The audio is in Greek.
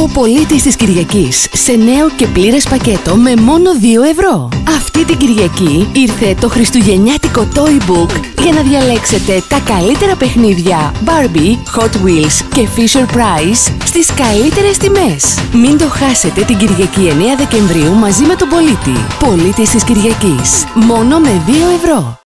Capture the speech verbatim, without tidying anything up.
Ο πολίτης της Κυριακής σε νέο και πλήρες πακέτο με μόνο δύο ευρώ. Αυτή την Κυριακή ήρθε το χριστουγεννιάτικο Toy Book για να διαλέξετε τα καλύτερα παιχνίδια Barbie, Hot Wheels και Fisher Price στις καλύτερες τιμές. Μην το χάσετε την Κυριακή εννέα Δεκεμβρίου μαζί με τον πολίτη. Πολίτης της Κυριακής. Μόνο με δύο ευρώ.